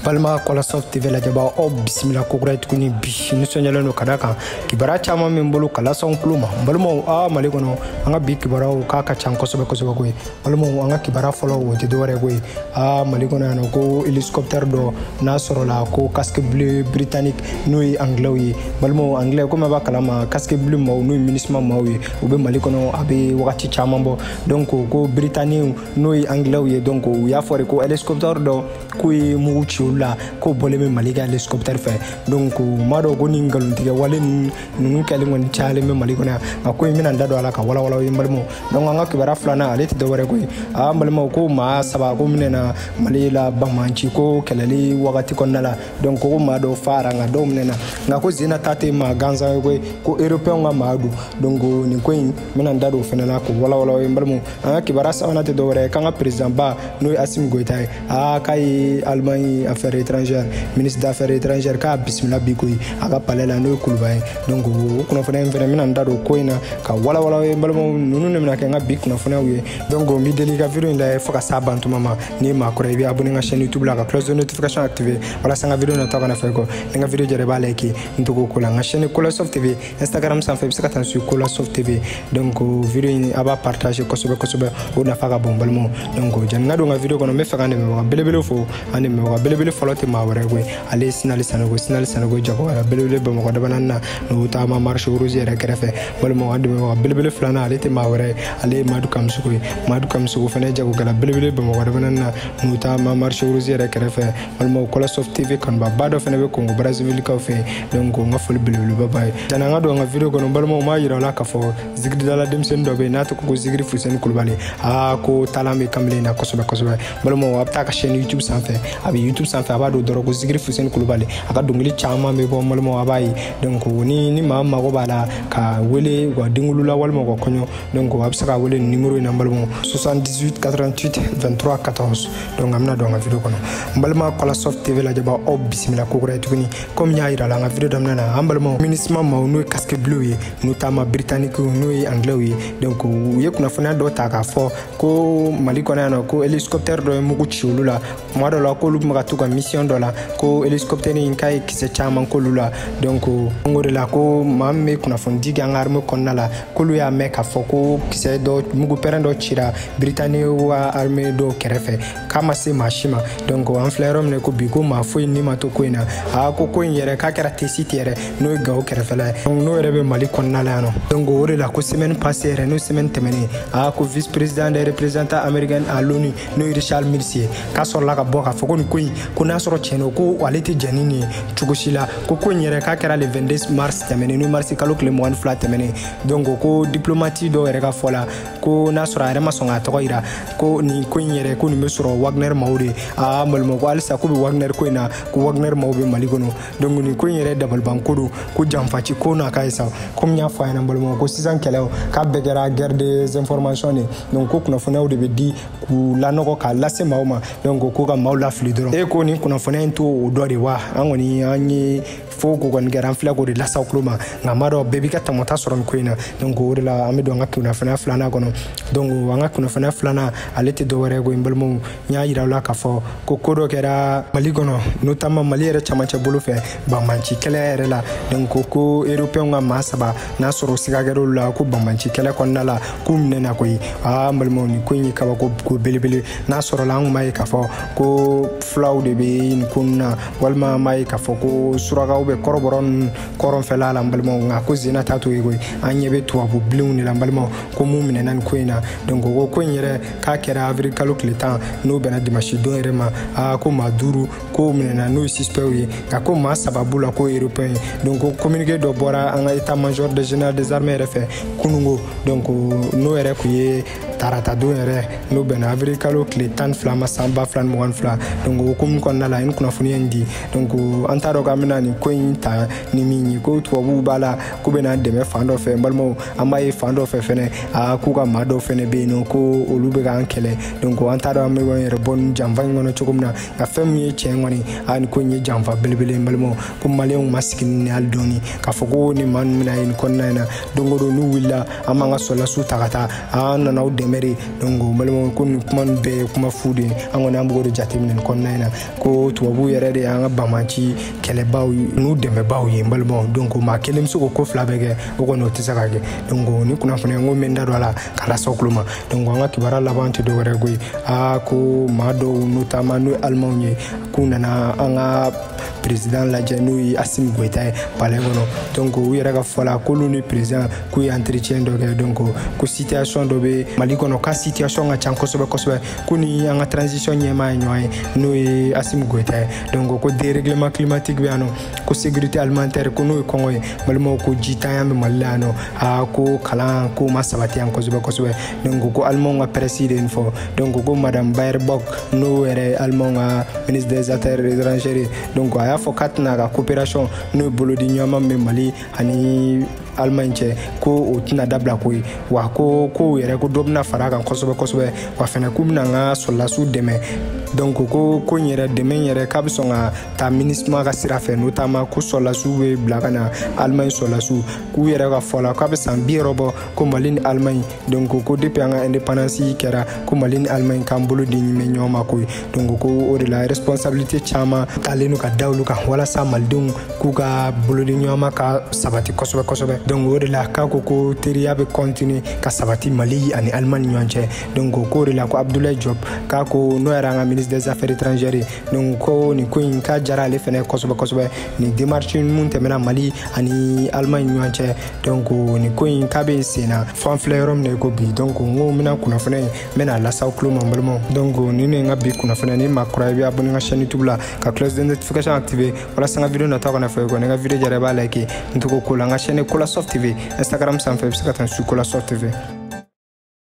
Palma Kolasoft TV la jaba bismillah ko gray tukuni bi ni sonyala no kadaka kibara chama membolo kala son pluma balmo malikono anga bi kibara ka chan ko sobe ko balmo anga kibara follow wote do re goy malikono no ko hélicoptère do nasoro la ko casque bleu britannique noi anglais balmo anglais ko ma kalama casque bleu mo noi ministre mawi ube malikono abe wakati chama bo donc ko britannique noi anglais donc ya fore ko hélicoptère do kuy mu la ko boleme maliga l'hélicoptère fait donc mado go ningal tiga wale nunu kale ngon chale me maligona ko mina ndado ala ka wala yimbalmo donc anga kibara flana aleti do wore ko ambalmo ko ma saba ko minena malila bamanchi ko kelali wakati konnala donc ko mado fara nga do minena ngako zina tate ma ganza ko européen nga madu donc ni ko mina ndado fenala ko wala yimbalmo anga kibara sawana te do wore kanga président ba no Assimi Goïta kai Allemagne affaires étrangères ministre d'affaires étrangères ka bismillah bikoy aga palela no kulbay donc kuna fana environnement ndado koina ka wala balmo nunu nemna ka ngabi kuna fana wi donc mi delika video la foka sabantu mama ni ma ko rebi abonner chaîne YouTube la ka cloche de notification activé wala sanga video na taka na feko nga video jere ba like ntuko kula nga chaîne Kolasoft TV Instagram sans fait bisaka tan sur Kolasoft TV donc video ni aba partager ko sobe o na faka bombalmo donc janna do nga video kono me faka ndeme wa belebele fo ane me wa belebele folote ma wore go ale sinali sanogo jago ara belebele ba mo ko dabanana no tama marche rosier krefe wala mo ande me wa belebele flana ale te ma wore ale madu kamsugo fane jago gala belebele ba mo ko dabanana no tama marche rosier krefe wala mo Kolasoft TV kan ba bado fane be Congo Brazzaville ka fe donc nga fol belebele ba bay dana nga do nga video ko no bal mo ma yira la ka fo zigri dala dem sen do be na to ko zigri fu sen kulbali ko talame kamle na ko sobe bal mo apta ka chaîne YouTube sans fait abi YouTube sans fait abado doro ko zigri fu sen kulbali aka dungli chama me bo mal mo abai donc ni mama ko bala ka wele ko dingulula wal mo ko konyo donc absaka wele numéro na bal mo 78 88 23 14 donc amna do nga video kono bal ma Kolasoft TV la jaba bismillah ko gray tukuni comme nyaira la nga video damna na ambal mo ministre ma no casque bleu notamment britannique no anglais donc yekuna fana do taka fo ko malikona na ko hélicoptère do mugu chulula mwado la ko lu magatuka mission dola ko hélicoptère ni kai kise chama ko lula donc ngore la ko mamme kuna fondi gangarme konnala ko lu ya meka fo ko kise do mugu perendo chira britannique wa armée do kerefe kama se mashima donc en flerom ne ko bigo ma fo ni mato ko ina ko yere ka kera tesitiere no gaw kerefe la no rebe mali konnala no donc ore la ko semaine passée no semaine temene ko vice président des représentants américains à l'ONU no Richard Mills ka sorla ka boka fo ko ni ko na soro cheno ko walete janini chugusila ko nyere ka kera le 22 mars temene no mars kalo le mois flat temene donc ko diplomatie do reka fola ko na soro are masonga to ira ko ni ko nyere ko ni mesoro Wagner Maudi malmo ko alsa ko Wagner ko ina ko Wagner Maudi maligono donc ni ko nyere double bankodo ko jamfaci ko na kaisa ko nya fa na malmo ko sisan kelew ka begera guerre des informations donc ko kuna fona de di ku lanoko ka lase mauma donc ko ka maula flidoro e ko ni kuna fona into do de wa angoni anyi foko ko ngara fla ko de lasa kloma ngamaro bebi ka tamota soron ko ina donc o la amido ngaki kuna fona flana kono donc wanga kuna fona flana alete do wore go imbalmo nya yira la ka fo ko kodo kera maligono notamment maliere chamacha bulu fe bamanchi kele la donc ko européen nga masaba na soro sigagero la ko bamanchi kele konnala kumne na ko mbalmo ni ko ni ka ko belebele na soro la ngmai ka fo ko flaw de be in kunna walma mai ka fo ko suraga ube koron fela la mbalmo nga ko zina tatu ego anyebe tuwa bu blue ni la mbalmo ko mumine nan ko ina donc ko nyere ka kera afrika lo kletan no bena dimashi do rema ko maduru ko minena no suspect ka ko ma sababu la ko européen donc communiqué do bora en état major de général des armées refait kunungo donc no ere ko ye tarata do ere no bena afrika lo kletan flama samba flan mo fla donc ko mun konna la in kuna funi ndi donc antaro ka mina ni ko inta ni minyi ko to bu bala ko bena de me fando fe mbalmo amaye fando fe fene ku ka mado fene be no ko olube ga ankele donc antaro me go ere bon jamva ngono chokumna ka fem ye chengoni an ko nyi jamva belbele mbalmo ko maleon maskin ni aldoni ka fogo ni man mina in konna na dongo do nu willa amanga sola su takata na na chômeur donc balimo ko kuma be kuma fude angona amgo de jatiminen kon nayna ko tubabu yere de anga bamanci kele baw nu deme baw yi balimo donc ma kelem suko ko flabege ko no tisakage donc ni kuna fane ngo menda dola kala sokluma donc anga kibara labanti do wara goy a ko mado notama no almanye kuna na anga président la Janui Assimi Goïta palais gono donc oui raga fola koloni président ku entretien donc ku situation dobe Mali gono ka situation nga chanko sobe kuni anga transition nyema nyoy no Assimi Goïta donc ko dérèglement climatique bi ano ko sécurité alimentaire ko no ko ngoy malmo ko jita yambe malano a ko kala ko masabati an ko sobe donc ko almonga président fo donc ko madame Bayer Bok no ere almonga ministre des affaires étrangères donc aya fo katna ga coopération no bolo di nyama me Mali ani Allemagne ko otina dabla ko wa ko yere ko dobna faraga kosobe wa fena kumna nga sola su deme donc ko nyere deme yere kabsonga ta ministre ga sirafe notamment ko sola su we blagana Allemagne sola su ku yere ga fola ka be sambi robo ko Mali Allemagne donc ko depuis nga indépendance kera ko Mali Allemagne kam bolo di nyime nyoma ko donc ko o de la responsabilité chama talenu ka dawlu ka wala sa maldung ku ga bolo di nyoma ka sabati kosobe donc o de la ka ko teriya be continue ka sabati Mali ani Allemagne nyonche donc ko de la ko Abdoulaye Diop ka ko no era nga ministre des affaires étrangères donc ko ni ko ka jara le fene kosobe ni démarche munte mena Mali ani Allemagne nyonche donc ni ko ka be sena fanflerom ne ko bi donc ngo mina kuna fene mena la sa oklo mambalmo donc ni ne nga bi kuna fene ni makura bi abonné nga chaîne YouTube la ka cloche de notification activé wala sanga video na ta ko na fe ko nga video jare ba like ntuko ko la nga chaîne Kola Soft TV Instagram sanfɛ bɛ se ka taa su Kola Soft TV